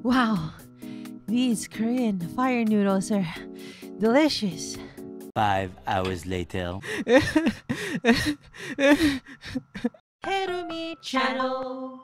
Wow, these Korean fire noodles are delicious. 5 hours later. Terumi channel.